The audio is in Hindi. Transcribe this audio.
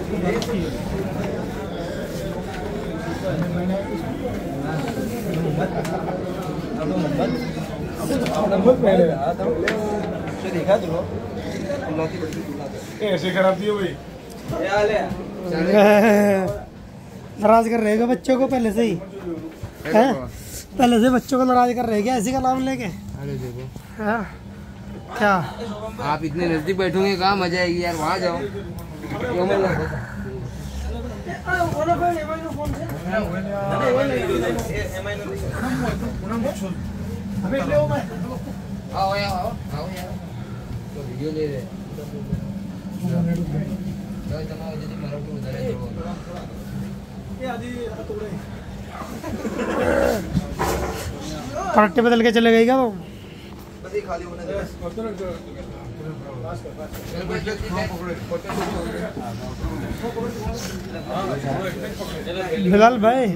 देखा तू ऐसे खराब थी भाई। नाराज कर रहेगा बच्चों को पहले से ही है, पहले से बच्चों को नाराज कर रहे क्या ऐसी का नाम लेके। अरे देखो हाँ क्या आप इतने नजदीक बैठोगे कहाँ मजा आएगी यार, वहाँ जाओ। आओ यार आओ यार तो वीडियो ले रहे पट्टे बदल के चले गई क्या वो। बिलाल भाई